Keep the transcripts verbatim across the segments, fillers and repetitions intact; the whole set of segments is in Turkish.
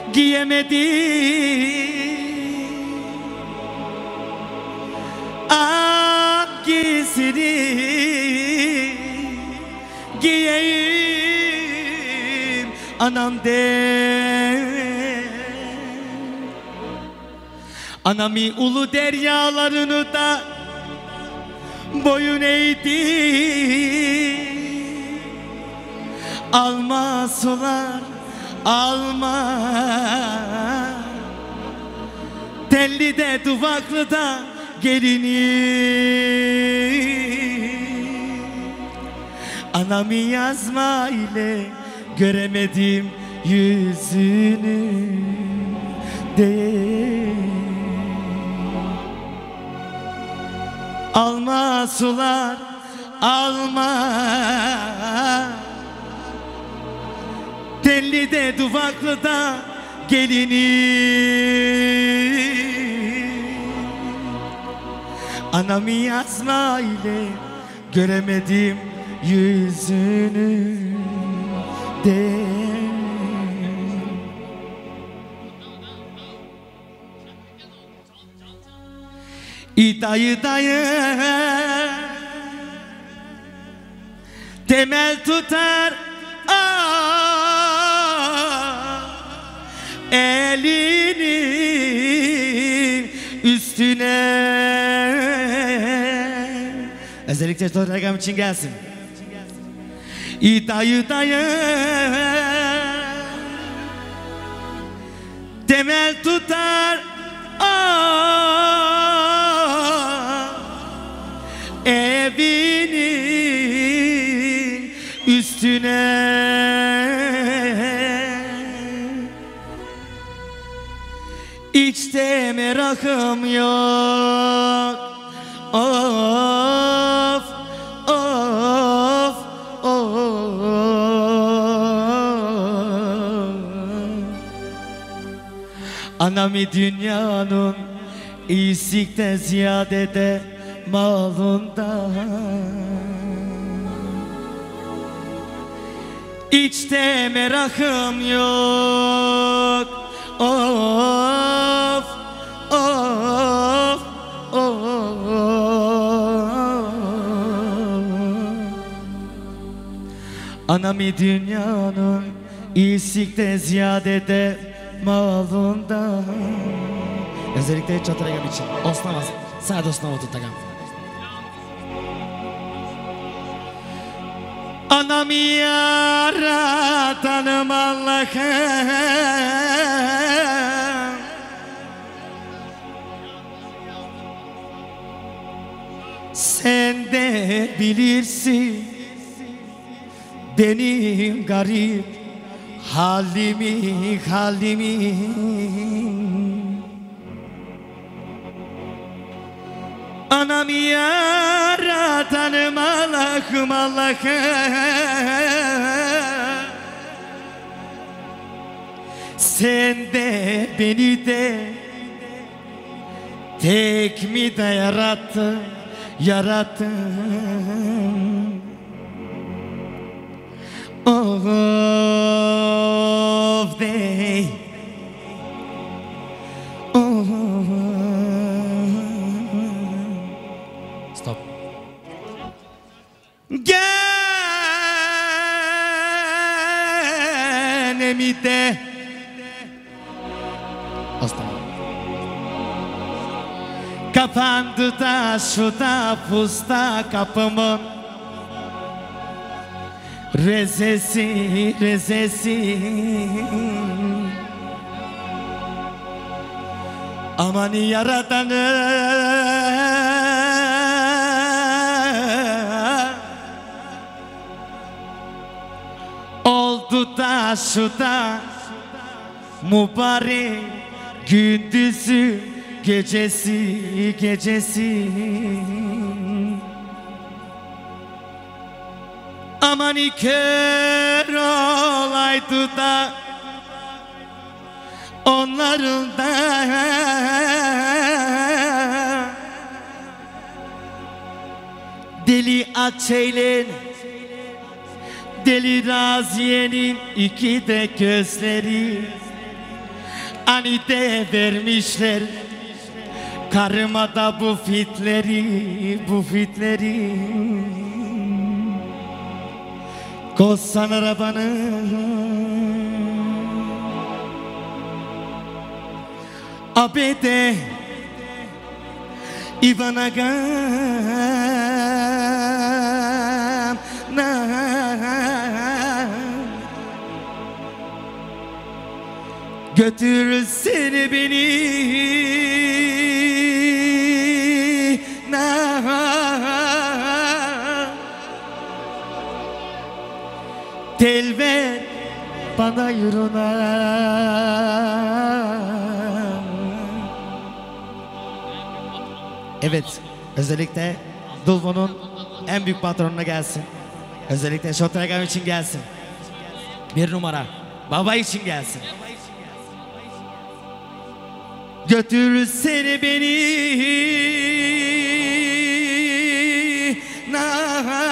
giyemedim ak giysini giyeyim anam de. Anamı ulu deryalarını da boyun eğdi, alma sular alma, telli de duvaklı da gelini. Anamı yazma ile göremedim yüzünü de. Alma sular alma, telli de duvaklı da gelini. Anamı yazma ile göremedim yüzünü de. İdayı dayı temel tutar ah, elinin üstüne. Özellikle Tornagam için gelsin. İdayı dayı temel tutar ah, evinin üstüne. İçte merakım yok, of of of. Anamı dünyanın iyisilikten ziyade de malından, İçte merakım yok, of of of. Anamı dünyanın iyisilikten ziyade de malından. Özellikle Çatıragam için Osnavaz, sadece Osnava tutagam. Anamı yaratanım Allah'ım, sen de bilirsin benim garip halimi halimi. Anamı yaratanım Allah'ım Allah'ım, sen de beni de tek mi de yarattın yarattın. Of dey, of. Stop. Gene mi de Aslan. Kapandı da şu da pusta kapımın rezesi rezesi. Aman yaratanı oldu da şu da mübarek gündüzü gecesi gecesi. Aman kör olaydı da onların da deli Açeylen, deli Raziye'nin iki de gözleri. anide vermişler. Karıma da bu fitleri, bu fitleri. Kozsan arabanı, abede İvan agam na götür seni beni na tel ver bana yürüne. Evet, özellikle Dulvo'nun en büyük patronuna gelsin. Özellikle Şotragam için gelsin. Bir numara, baba için gelsin. Götür seni beni na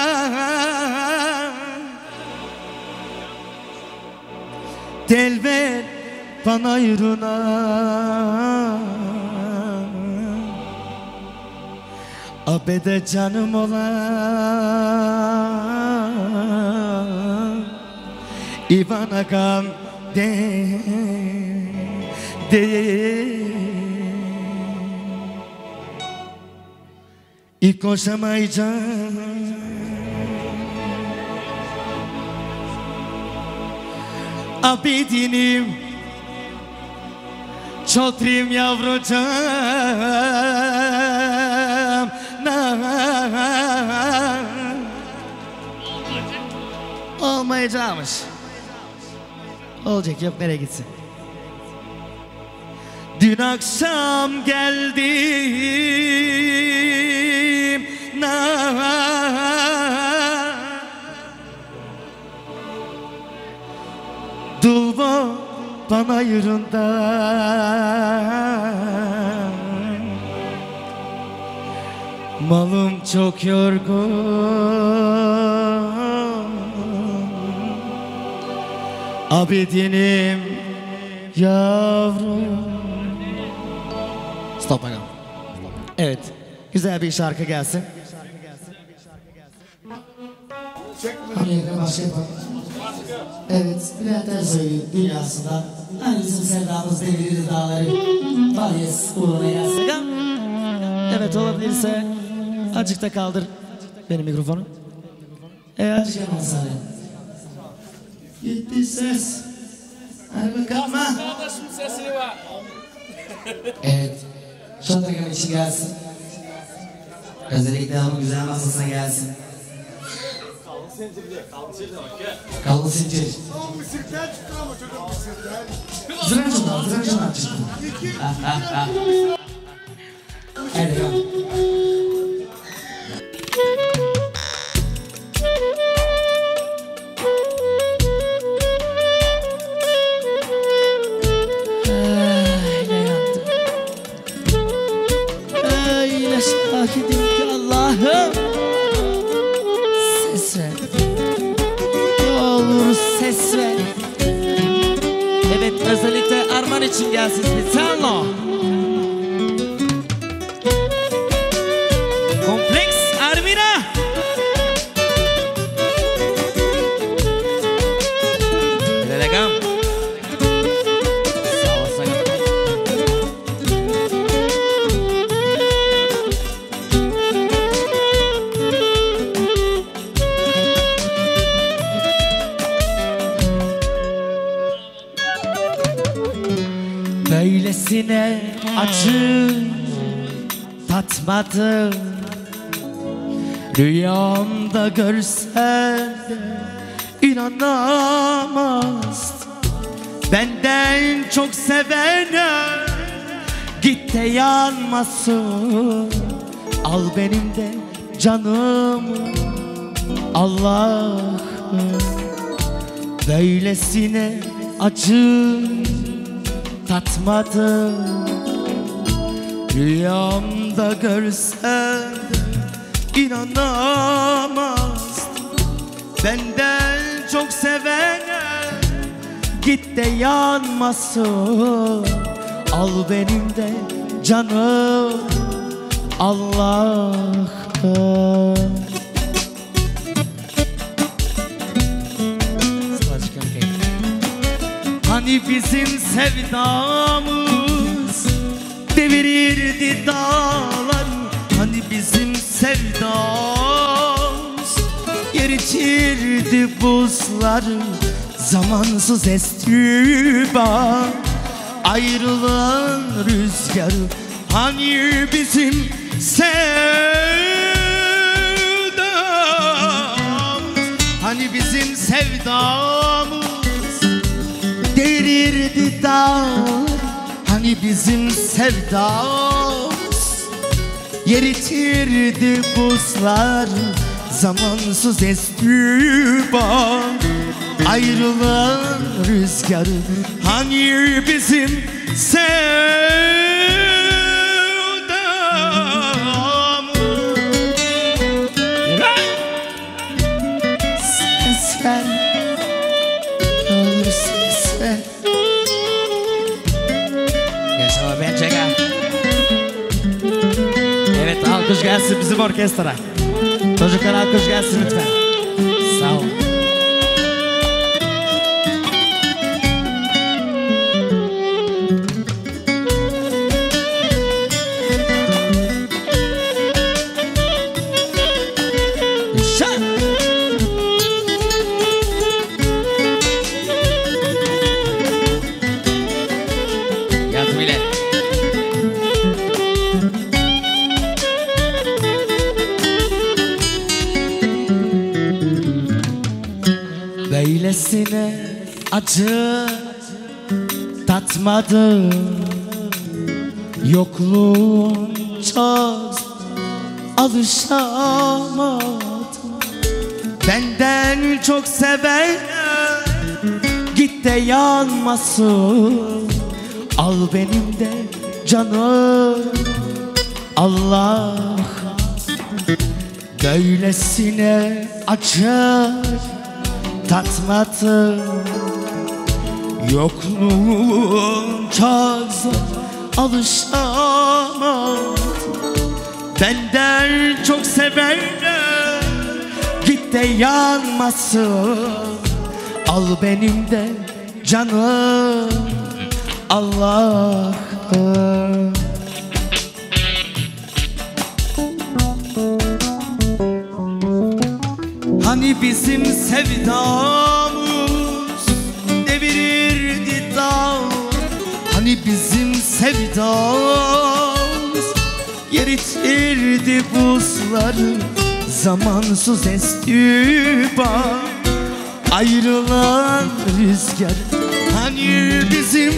tel ver bana yürüne. Abede canım olan İvan agam de de İlk koşamayacağım Abidinim Çotrim yavrucağım olmayacakmış. Olacak, yok, nereye gitsin? Dün akşam geldim na Dulvo panayırından malım çok yorgun Abidinim yavrum. Stop bakalım. Evet, güzel bir şarkı gelsin. Amerika başlayalım. Evet, Bülent Ersoy'un dünyasında hani bizim sevdamız deviririz dağları. Faryes uğruna gelsin. Evet, olabilirse azıcık kaldır benim mikrofonu. Evet. Açık yaman sarı. Gitti ses. Hadi bakalım ha. Evet. Şotragam için gelsin. Özellikle hanım güzel masasına gelsin. Kalın zincir. Zırancıdan, zırancıdan çıktı. Hadi ya. Şahidim ki Allah'ım ses ver, ne olur ses ver. Evet, özellikle Arman için gelsin Spitsalno. Kompleks Armina. Elegam. Böylesine acı tatmadım, rüyamda görsen inanamazdım. Benden çok sevene git de yanmasın. Al benim de canımı Allah'ım. Böylesine acı tatmadım, rüyamda görsen inanamazdım. Benden çok sevene git de yanmasın. Al benim de canım Allah'ım. Hani bizim sevdamız devirirdi dağlar, hani bizim sevdamız eritirdi buzlar. Zamansız esti bak ayrılan rüzgar, hani bizim sevdamız, hani bizim sevdamız devirirdi dağlar, hani bizim sevdamız eritirdi buzlar. Zamansız esti bak ayrılan rüzgar, hani bizim sevdamız. Ses ver, ne olur ses ver. Yaşama ben çeker. Evet, alkış gelsin bizim orkestra. Çocuklar alkış gelsin lütfen. Sağ olun. Böylesine acı tatmadım, yokluğun çok alışamadım. Benden çok seven git de yanmasın. Al benim de canım Allah. Böylesine acı tatmadım, yokluğun çok zor alışamadım. Benden çok seven git de yanmasın. Al benim de canım Allah'ım. Hani bizim sevdamız devirirdi dağ, hani bizim sevdamız eritirdi buzları. Zamansız esti bak ayrılan rüzgar, hani bizim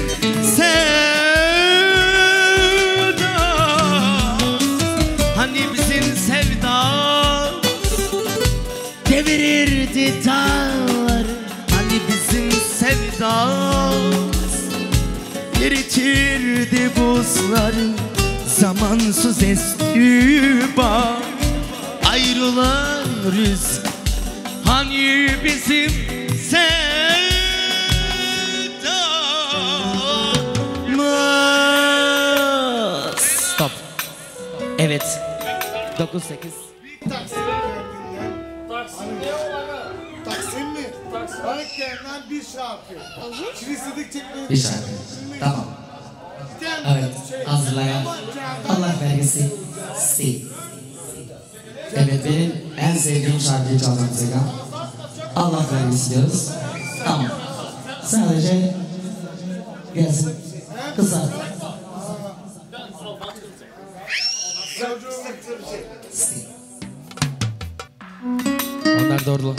sevdamız, hani bizim sevdamız devirirdi dağlar, hani bizim sevdamız eritirdi buzları. Zamansız esti bak ayrılan rüzgar, hani bizim sevdamız. Stop. Evet. dokuz sekiz. Taksim mi? Hareketlerinden bir şarkı. Şimdi istedik çekmeyi. Bir şarkı. Tamam. Evet, hazırlayan Allah vergisi Si. Evet, benim en sevdiğim şarkıyı çalacağım size. Allah vergisi diyoruz. Tamam. Sadece gelsin. Kısa. Si. Onlar doğru.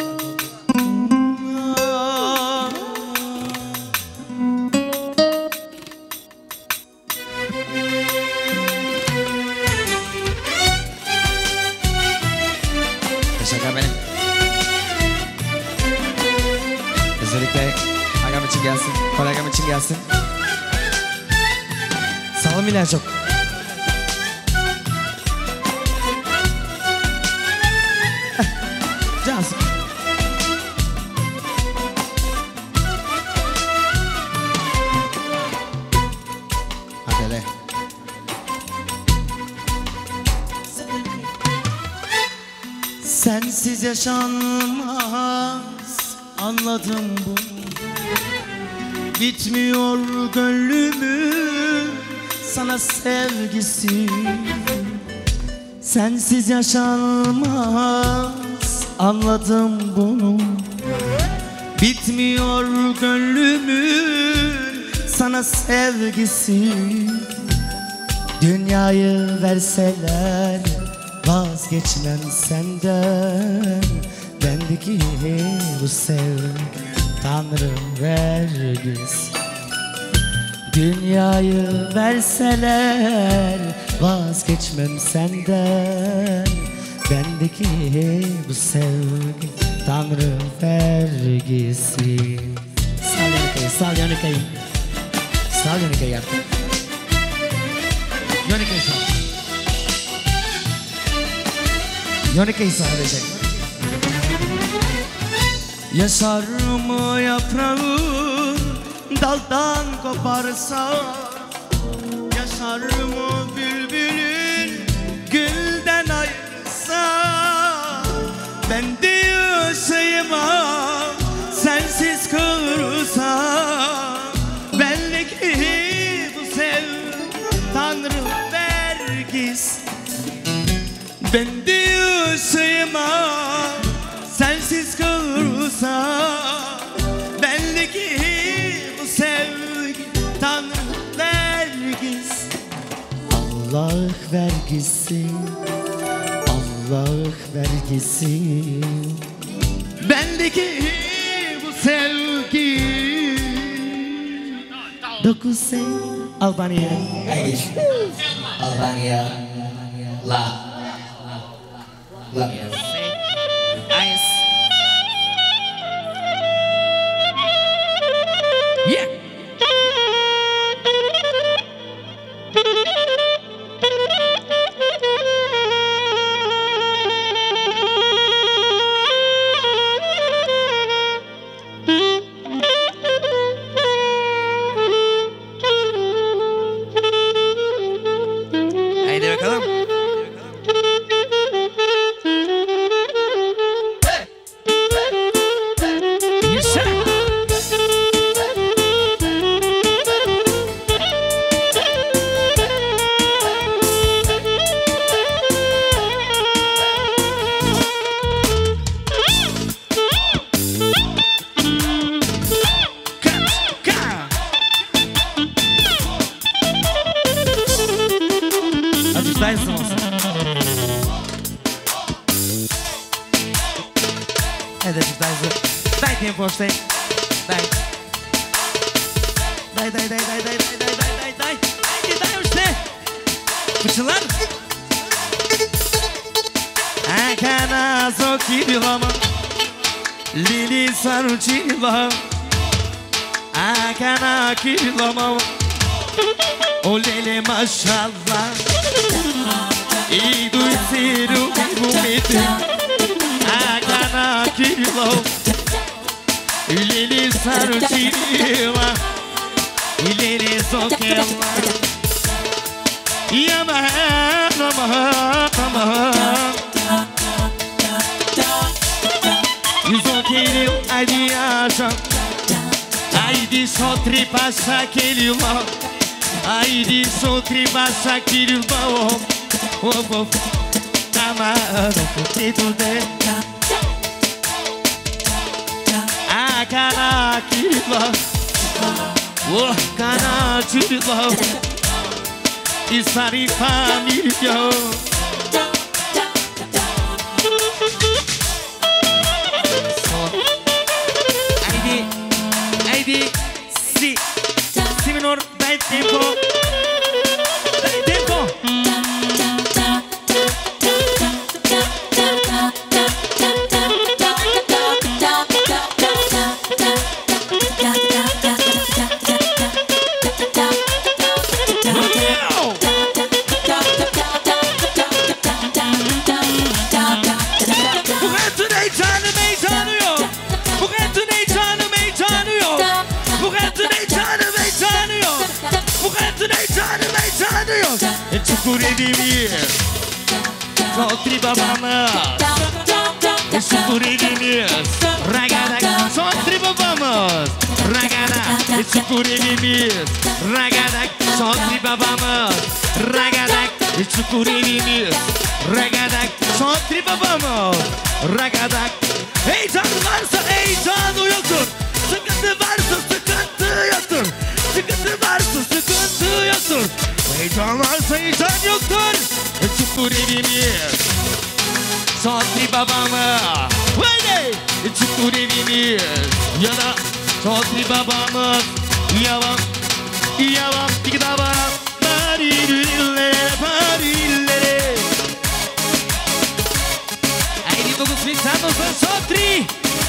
Teşekkür ederim. Özellikle agam için gelsin, kolegam için gelsin. Sağ olun bile çok. Cansın. Sensiz yaşanmaz, anladım bunu. Bitmiyor gönlümün sana sevgisi. Sensiz yaşanmaz, anladım bunu. Bitmiyor gönlümün sana sevgisi. Dünyayı verseler vazgeçmem senden. Bendeki bu sevgi Tanrım vergisi. Dünyayı verseler vazgeçmem senden. Bendeki bu sevgi Tanrım vergisi. Sal Yonika'yı, sal Yonika'yı. Sal Yonika'yı artık. Yonika'yı sal. Yonika'yı sadece. Yaşar mı yaprağın daldan koparsa? Yaşar mı bülbülün gülden ayrılsa? Ben de yaşayamam sensiz kalırsa. Bendeki bu sevgi Tanrım vergisi. Ben de yaşayamam sensiz kalırsa. Bendeki bu sevgi Tanrım vergisi. Allah vergisi, Allah vergisi. Bendeki bu sevgi. Dokuz sen Albanya. Albania. La. La. Ice. Yeah. Haydi bakalım. Yaşa. Azıcık daha hızlı olsun. Evet, azıcık daha hızlı. Daj tempo jeszcze. Daj. Daj, daj, daj, daj, daj, daj, daj, daj, daj, daj. Daj, daj już ty. Fıçılar. Akana zokilama. Lili saruchila. Akana kilama. O lele maşallah. İdu siru bumiti. Akana kilo. Lele saruchila. Lele zokela. Yama yama yama. Zokeli adiaja. Haydi sotri passa aquele mal. Haydi sotri passa aquele mal. Oh, oh, amado, tudo bem. A cara aquilo, oh, cara aquilo. Estar em família. Haydi, haydi, si, si menor, dai tempo, dai tempo. Çukur edimi Zotri babana Çukur evimiz Ragadak Sontri babamız Ragadak Çukur evimiz Ragadak Sontri babamız Ragadak Çukur evimiz Ragadak Sontri babamız Ragadak Heyecan varsa heyecan yoktur Sıkıntı varsa sıkıntı yoktur Sıkıntı varsa sıkıntı yoktur Heyecan varsa heyecan yoktur Çukur evimiz Sontri babamı Haydi Çukur evimiz Ya da Sontri babamız Yavam Yavam Bir daha bana Parilere Parilere Haydi todos pensamos en Sontri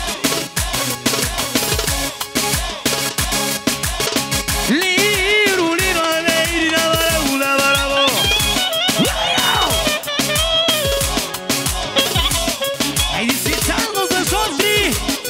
Liru liru leiri la bara ula bara bo Haydi pensamos en Sontri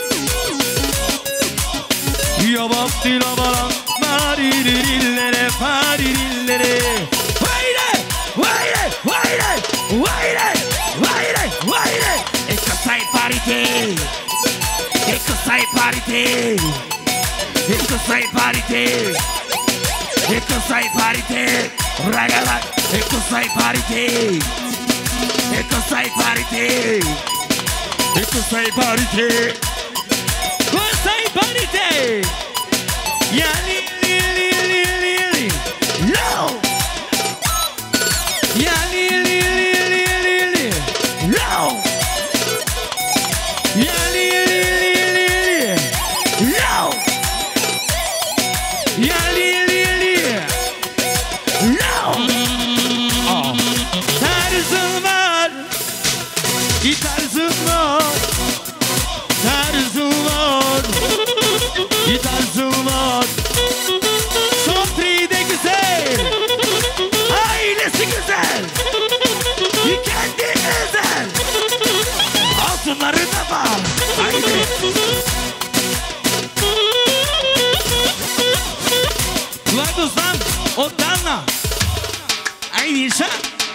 Yavam di la bara Parilere Parilere Haydi Haydi Haydi Haydi Haydi Haydi Ekosay parite Ekosay parite Ekosay parite Ekosay parite Ragalak Ekosay parite Ekosay parite Ekosay parite Ekosay parite Yani li li li li li No Yani li li li li li No Yani li li li li No Yani li li No Oh Tarzım var Tarzım var Tarzım var Tarzım var Sontri de güzel Ailesi güzel Kendi güzel Altınları da var Haydi Ulan dostum Otanla Haydi inşa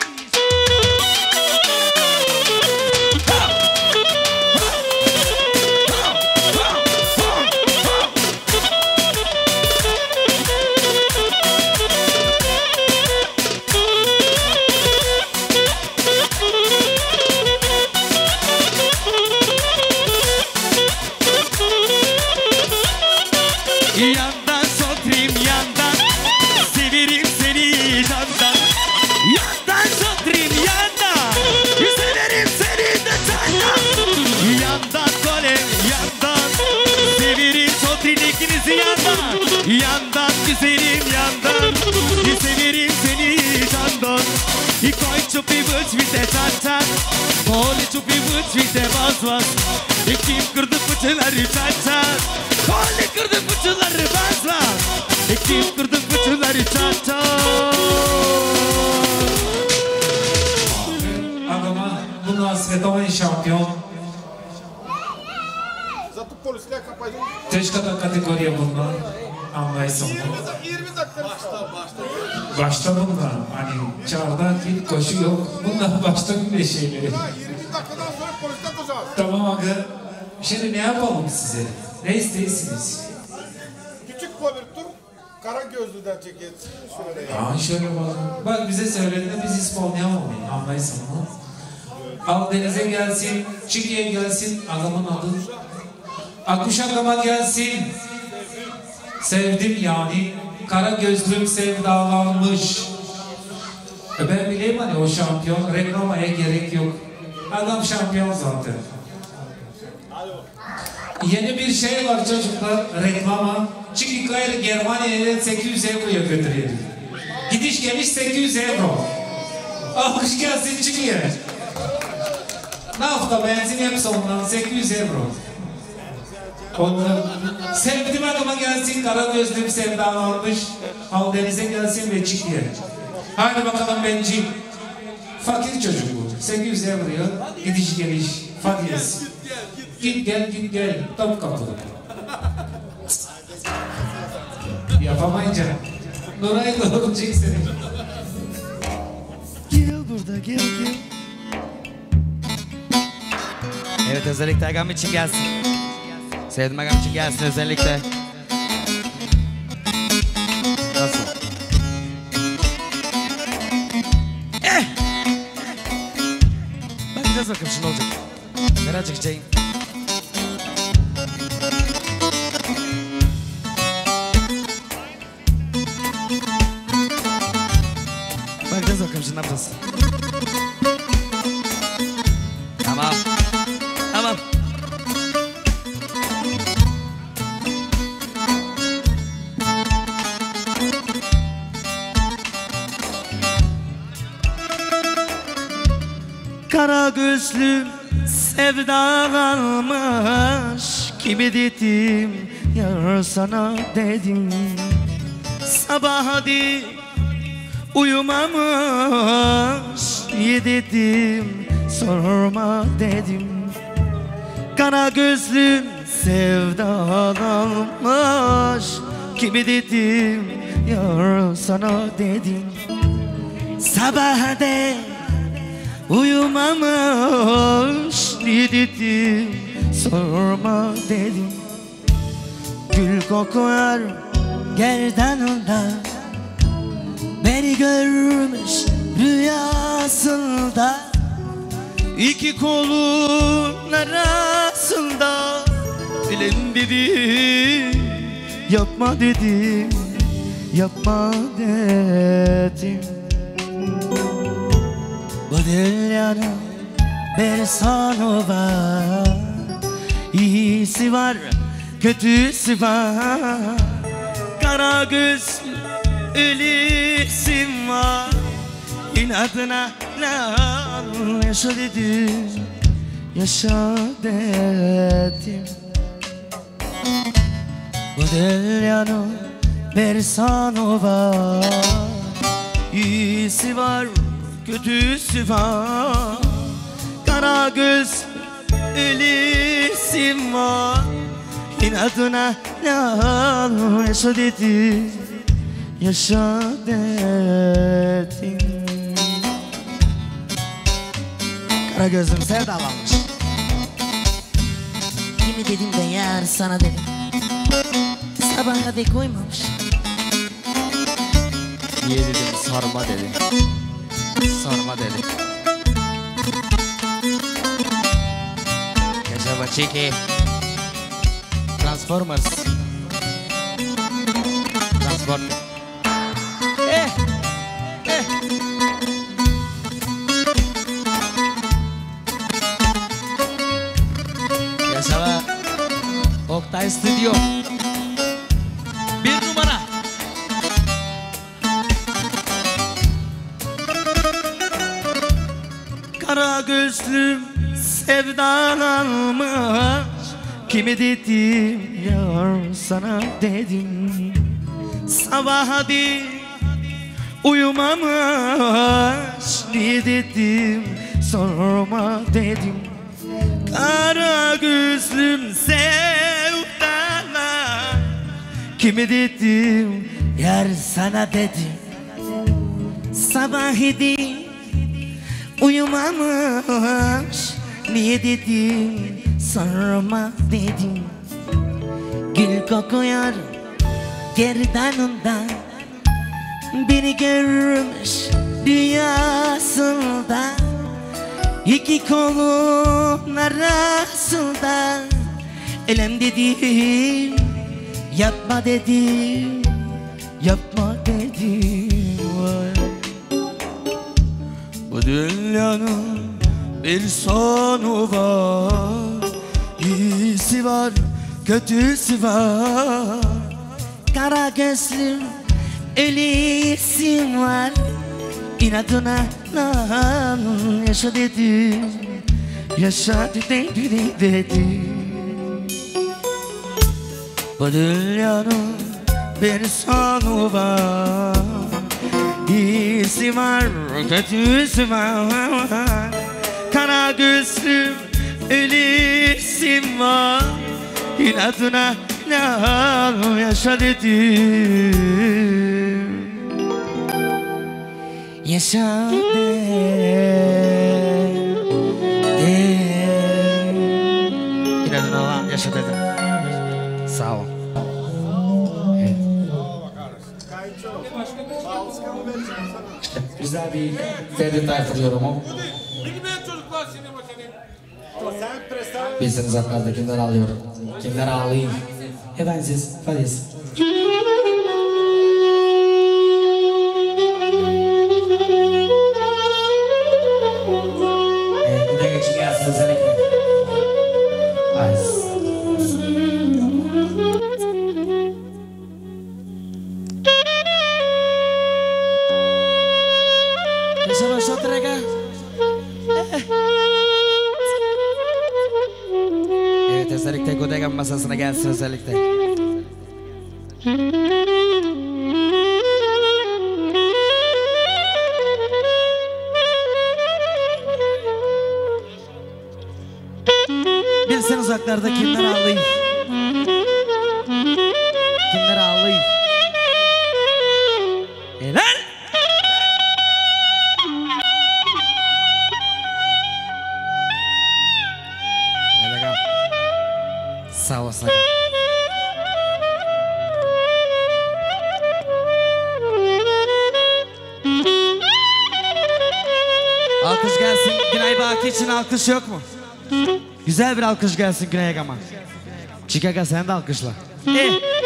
Yandan Sontrim yandan Severim seni candan Yandan Sontrim yandan Severim seni de candan Yandan Kolem yandan Severim Sontrim ikinizi yandan Yandan güzelim yandan Severim seni candan I koi ću pivuć vite čačan Koli ću pivuć vite vas vas I kim kırdı fıçıları çačan Koli kırdı fıçıları vas vas I kim kırdı fıçıları çačan Agama bunlar Svetovani şampiyon. Zато полисля капай. Teškata kategorija bunlar. Anlayısın mı? yirmi dakika başta başta. Başta bunlar. Hani çardak git koşu yok. Bunlar başta bir şeyleri. yirmi dakikadan sonra polisten tutacağız. Tamam aga. Şimdi ne yapalım size? Ne isteysiniz? Küçük povirtur. Kara gözlüden çekilsin. Şöyle ya. Aa şöyle bak. Bak bize söylediler biz İspanyol anlayısın mı? Al denize gelsin, Çiki'ye gelsin, adamın adı. Akuş Agama gelsin. Sevdim yani. Kara gözlüm sevdalanmış. E ben bileyim hani o şampiyon. Reklamaya gerek yok. Adam şampiyon zaten. Yeni bir şey var çocuklar. Reklama. Çiki gayrı Germanya'ya sekiz yüz euroya götürüyor. Gidiş geliş sekiz yüz euro. Alkış gelsin Çiki'ye. Nafta benzin hepsi ondan sekiz yüz euro. Ondan sevdim adama gelsin, kara gözlüm sevdalanmış. Al denize gelsin ve Çiki'ye. Hadi bakalım benci. Fakir çocuk bu. sekiz yüz euroya gidiş geliş. Fakiriz. Git gel git gel. Top kapı. Yapamayınca Nuray doğuracak seni. Gel burada gel gel Evet, özellikle agam için gelsin. Sevdim agam için gelsin özellikle. Nasıl? Eh! Bakacağız bakalım şimdi olacak. Nereye çıkacağım? Bakacağız bakalım şimdi ne yapacağız? Tamam. Tamam. Kara gözlüm sevdalanmış, kimi dedim yar sana dedim. Sabah hadi uyumamış, niye dedim sorma dedim. Kara gözlüm sevdalanmış, kimi dedim yar sana dedim. Sabah de uyumamış, niye dedim sorma dedim. Gül kokar gerdanında, beni görmüş rüyasında. İki kolun arasında bilen dedim, yapma dedim, yapma dedim. Bu dünyanın bir sonu var, iyisi var, kötüsü var. Kara gözlü ölüsüm var, inadına lan yaşa dedim, yaşa dedim. Bu dünyanın bir sonu var, iyisi var, kötüsü var. Kara göz ölüsüm var, inadına lan yaşa dedim, yaşa dedim. Kara gözüm sevdalanmış, kimi dedim de yar sana dedim. Sabaha dek uymamış, niye dedim sarma dedi, sarma dedi. Yaşa Çiki, Transformers, Transport. Eh, eh. Yaşa Oktay Stüdyo, bir numara. Kara gözlüm sevdalanmış, kimi dedim yar sana dedim. Sabah hadi uyumamış, niye dedim sorma dedim. Kara gözlüm sevdalan, kimi dedim yar sana dedim. Sabah hadi uyumamış, niye dedim sorma dedim. Gül kokuyor gerdanında, beni görmüş rüyasında. İki kolun arasında elem dedim, yapma dedim, yapma dedim. Vay. Bu dünyanın bir sonu var, iyisi var, kötüsü var. Kara gözlüm ölüsüm var, inadına lan yaşa dedim, yaşa dedim dedim. Bu dünyanın bir sonu var, iyisi var, kötüsü var. Kara gözlüm ölüsüm var, inadına lan yaşa dedim, yaşa dedim. Güzel bir Ferdi Tayfur yorumu. Bilmeyen çocuklar sinema seni. Sen prestan. Bilseniz hakkında kimler ağlıyor? Kimler ağlayın? Efendim siz, Fadis. Evet, bu da geçin gelsin özellikle. Nice. Yaşa otur aga. Evet, özellikle Godegan masasına gelsin özellikle. Bilsen uzaklarda kimler ağlayın. Kimler ağlayın. Helal. Helal. Sağ olasın. Aga. Alkış gelsin. Günay Baki için alkış yok mu? Güzel bir alkış gelsin Günay Agama. Chicago sen de alkışla. Eh.